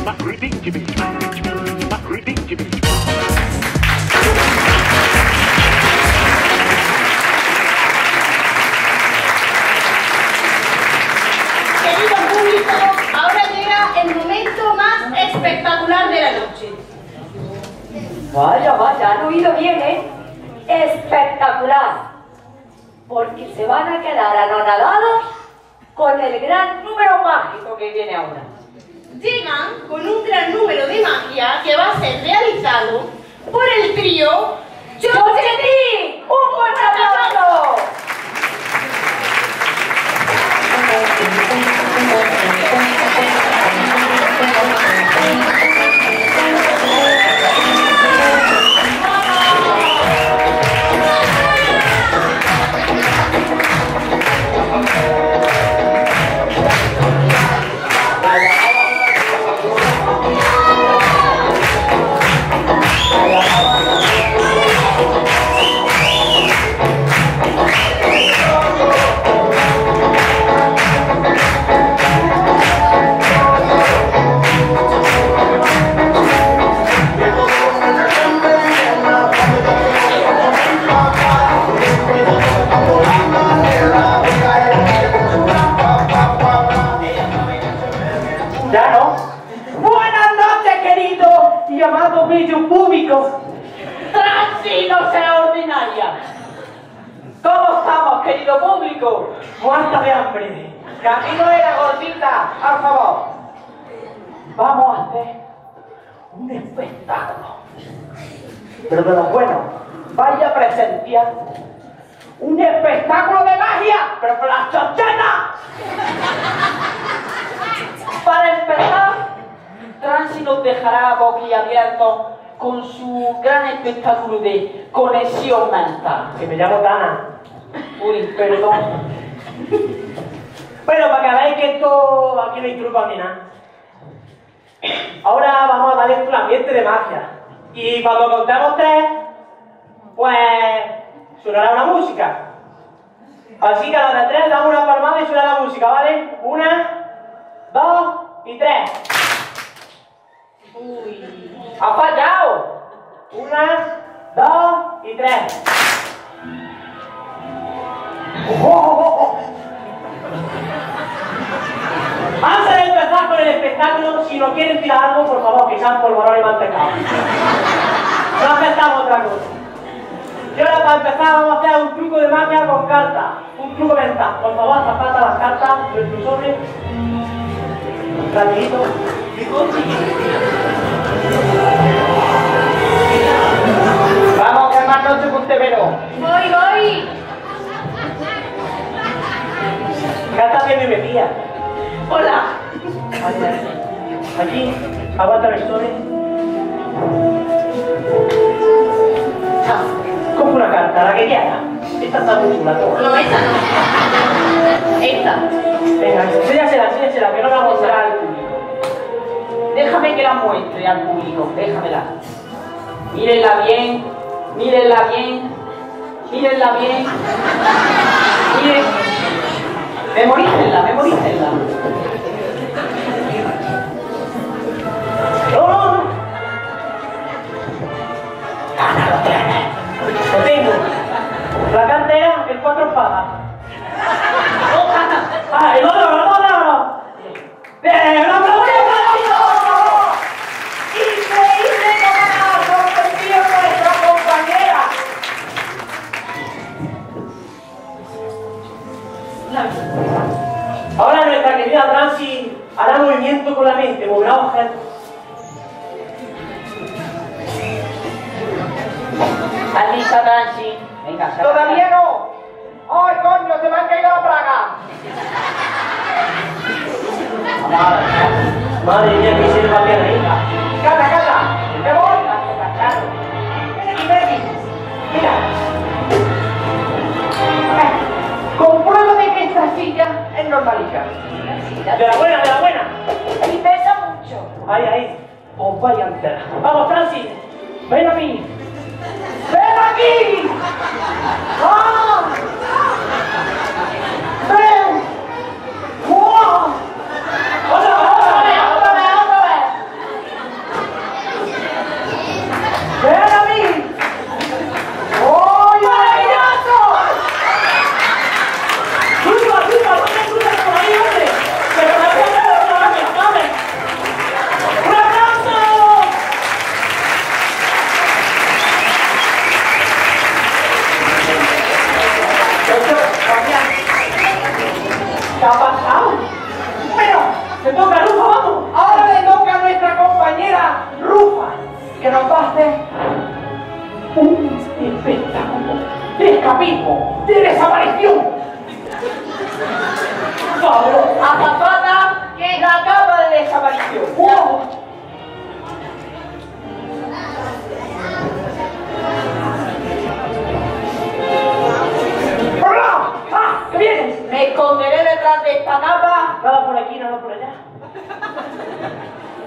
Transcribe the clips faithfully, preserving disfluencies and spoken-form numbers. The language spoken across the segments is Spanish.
Vaya, vaya, han oído bien, ¿eh? Espectacular. Porque se van a quedar anonadados con el gran número mágico que viene ahora. Llegan con un gran número de magia que va a ser realizado por el trío ¡Chochetín! ¡Un fuerte aplauso! ¡Muerta de hambre! ¡Camino de la gordita! ¡Por favor! Vamos a hacer un espectáculo. Pero de lo bueno, vaya a presenciar un espectáculo de magia, pero con las chochetas. Para empezar, Transi nos dejará boquiabiertos con su gran espectáculo de conexión mental. Que me llamo Tana. Uy, perdón. Bueno, para que veáis que esto aquí no hay truco ni nada. Ahora vamos a darle un ambiente de magia. Y cuando contemos tres, pues sonará una música. Así que a la de tres damos una palmada y suena la música, ¿vale? Una, dos y tres. Uy, ha fallado. Una, dos y tres. ¡Oh, oh, oh! Antes de empezar con el espectáculo, si no quieren tirar algo, por favor, que sean polvorón y mantecado. No aceptamos otra cosa. Y ahora, para empezar, vamos a hacer un truco de magia con cartas. Un truco mental. Por favor, zapata las cartas de tu sobre. Tranquilito. Vamos, que más noche con Tevero. Voy, voy. Canta bien mi metía. Hola. Aquí, aguanta el sobre. Coge una carta, la que quiera. Esta está muy chula, toma. No, esta no. Esta. Venga, enséñasela, enséñasela, que no la mostrará al público. Déjame que la muestre al público, déjamela. Mírenla bien, mírenla bien, mírenla bien. Miren. Memorícenla, memorícenla. ¡No, no, no! ¡Gana, lo tiene! Lo tengo. La cartera, el cuatro espadas. ¡Oh, gana! ¡Ah, el otro, el otro, el otro! ¡Bien, un aplauso! ¡Increíble cómo ha competido nuestra compañera! Ahora nuestra querida Transi hará movimiento con la mente, moverá objetos. ¿Estás lista, Transi? Venga, se ¡todavía no! ¡Ay, coño, se me han caído la plaga! Madre mía, que se le va bien ahí. ¡Cata, cata! ¡Me voy! ¡Ven aquí, ven aquí! ¡Mira! Compruebo de que esta silla es normalita. De la buena, de la buena. Y pesa mucho. Ahí, ahí. Os vaya entera. Vamos, Transi. Ven a mí. ¡Ven aquí! ¡Ah! ¡Ven! ¡Wow! ¡Otra vez, otra vez, otra vez, otra vez!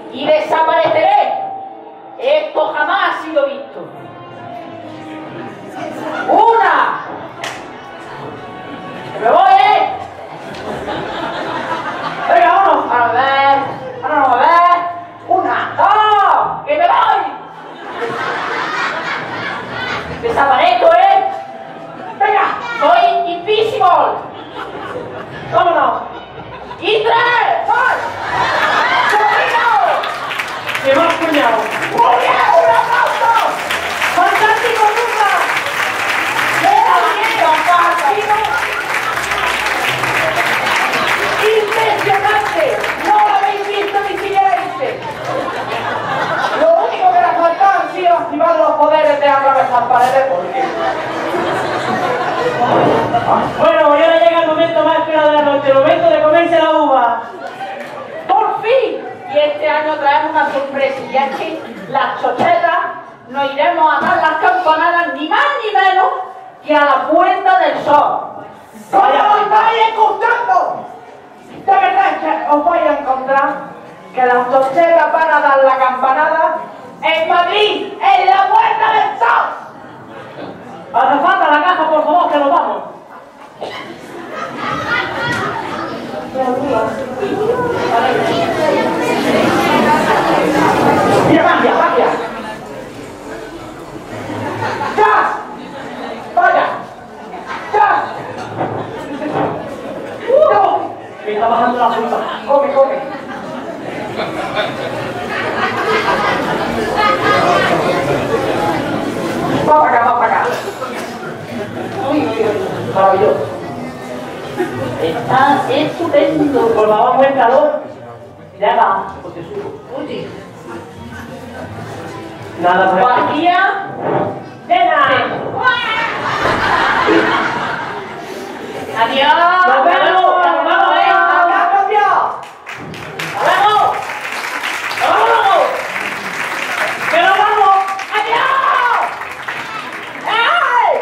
y desapareceré. Esto jamás ha sido visto. ¡Una! ¡Me voy, eh! ¡Venga, vámonos! ¡A ver! ¡Vámonos, a ver! ¡Una! ¡Dos! ¡Que me voy! ¡Desaparezco, eh! ¡Venga! ¡Soy invisible! ¡Vámonos! ¡Y tres! ¡Dos! ¡Corrido! ¡Que más cuñado! ¡Muy bien! ¡Un aplauso! ¡Fantástico, Lucas! ¡Impresionante! ¡No lo habéis visto ni siquiera este! Lo único que le faltaba han sido activar los poderes de atravesar paredes porque... Bueno, y ahora llega el momento más esperado de la noche, el momento de comerse la uva. ¡Por fin! Y este año traemos una sorpresa, y es que las chocheras nos iremos a dar las campanadas ni más ni menos que a la Puerta del Sol. ¿Cómo os vais escuchando? De verdad que os vais a encontrar que las chocheras van a dar la campanada en Madrid, en la Puerta del Sol. Hace falta la caja, por favor, que nos vamos. Mira, magia, magia. ¡Ya! ¡Vaya! ¡Ya! ¡No! Me está bajando la fruta. ¡Come, come! Va para acá, va para acá. Uy, uy, uy. Maravilloso. Está estupendo. Por favor, buen calor. Ya va, porque subo. Uy. Nada, por aquí. Magia. ¡Nena! Adiós. ¡Nos vemos! ¡Nos vamos, eh! ¡Acá, cambiado! ¡Nos vamos! ¡Nos vamos! ¡Que nos vamos! ¡Adiós! ¡Ay!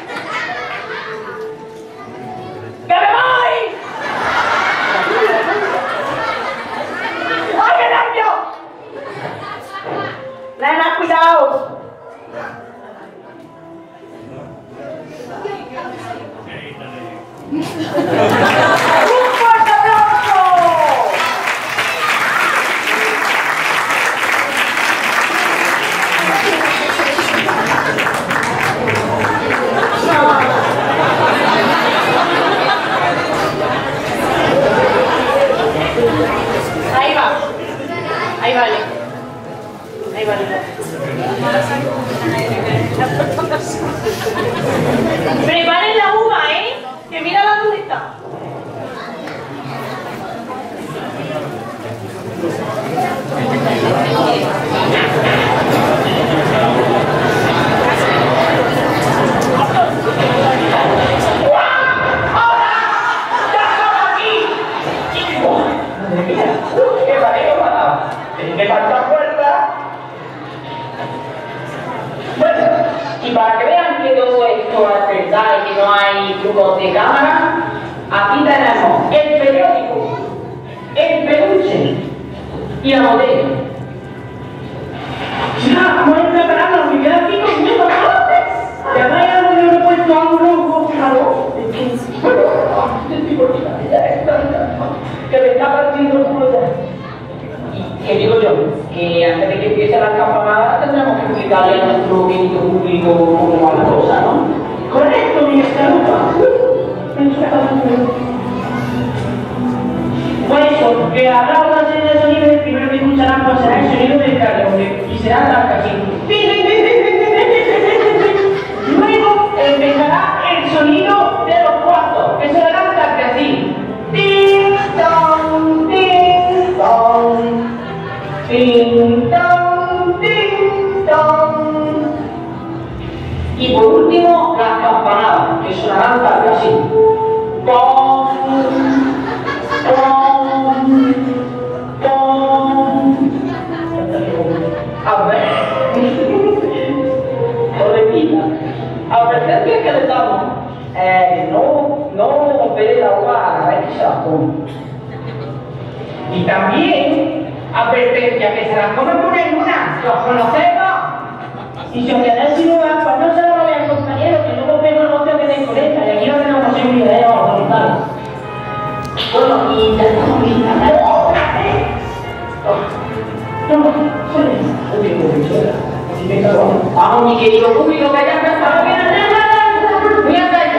¡Que me voy! ¡Ay, qué nervio! Nena, cuidado. ¡Un fuerte aplauso! Ahí va. Ahí vale. Ahí vale. Preparen la uva, ¿eh? Que mira la durita. ¡Qué mareo, mamá! ¡Me falta fuerza! Bueno, y para que vean que todo esto es verdad y que no hay trucos de cámara, aquí tenemos el periódico, el peluche y la botella. Ya, vamos a ir preparando, me queda aquí con miedo. Y además hay algo que yo le he puesto a un rojo, claro. Es que, bueno, estoy por que me está partiendo el culo ya. Y que digo yo, que antes de que empiece la campanadas tendremos que explicarle a nuestro querido público cómo va la cosa, ¿no? Correcto, mi estarupa. Pues eso, que habrá una serie de sonidos, el primero que escucharán pues será el sonido del cardión, y será tan así. Luego empezará el sonido de los cuartos, que será tan así. Ding dong, ding dong, ding dong, ding dong. Y por último, las campanadas, que sonarán tal así. Pom, pom, pom. A ver, Orequita, advertencia que le damos. Eh, no, no pele la uva a la vez que se la tome. Y también Advertencia, que se las comen por en una. ¿Los conocemos? Y si os quedáis sin lugar, pues no se lo vean, compañeros, que luego vemos el negocio que tenéis con esta. Y aquí no tenemos posibilidad de voluntarios. Bueno, y ya estamos bien. Vamos, mi querido público, que ya empezado bien. Voy a caer.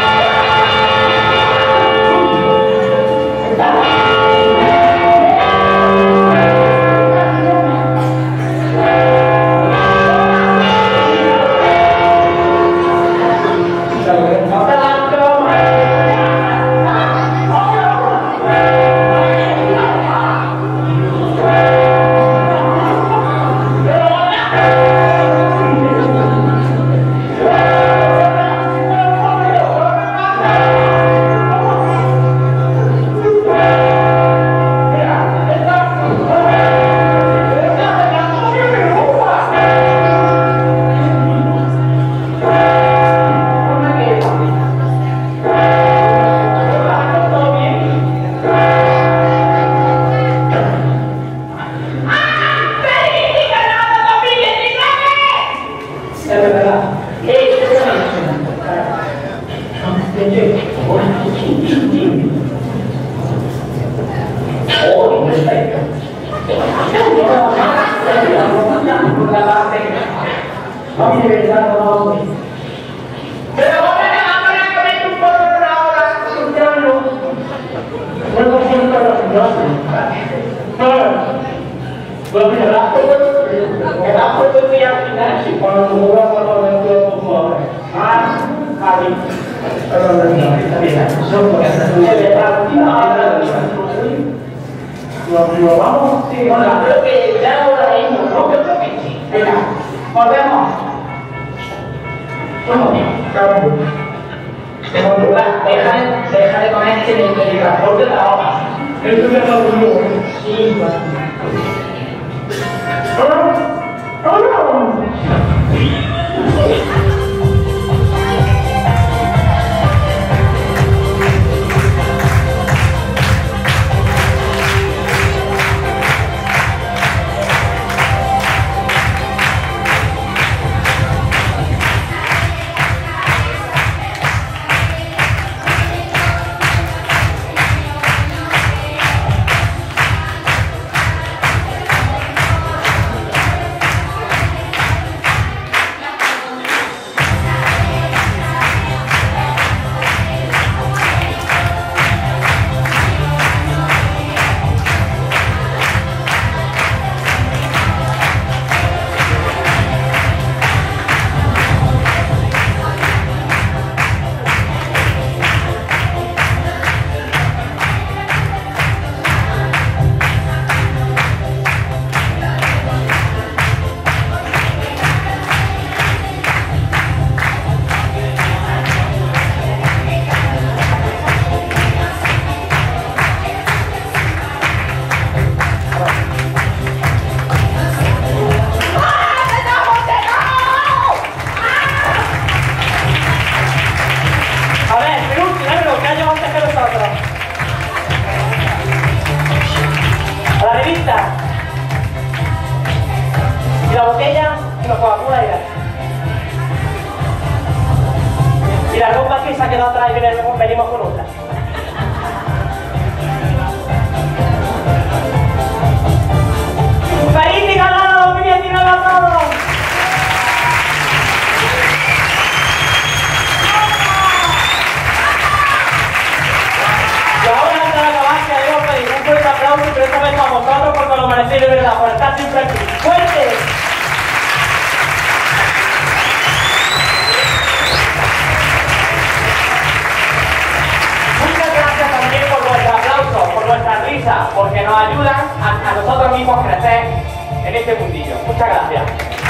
Porque nos ayudan a, a nosotros mismos a crecer en este mundillo. Muchas gracias.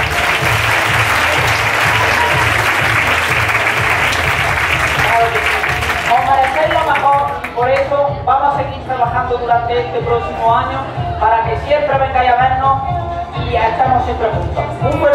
Os merecéis lo mejor y por eso vamos a seguir trabajando durante este próximo año para que siempre vengáis a vernos y estemos siempre juntos. Un